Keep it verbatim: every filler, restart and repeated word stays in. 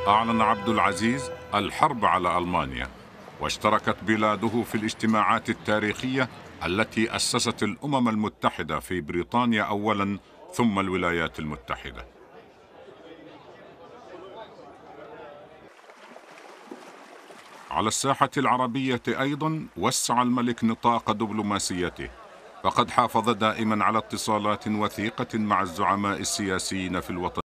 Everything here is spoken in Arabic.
أعلن عبد العزيز الحرب على ألمانيا، واشتركت بلاده في الاجتماعات التاريخية التي أسست الأمم المتحدة في بريطانيا أولاً ثم الولايات المتحدة. على الساحة العربية أيضاً وسع الملك نطاق دبلوماسيته، فقد حافظ دائماً على اتصالات وثيقة مع الزعماء السياسيين في الوطن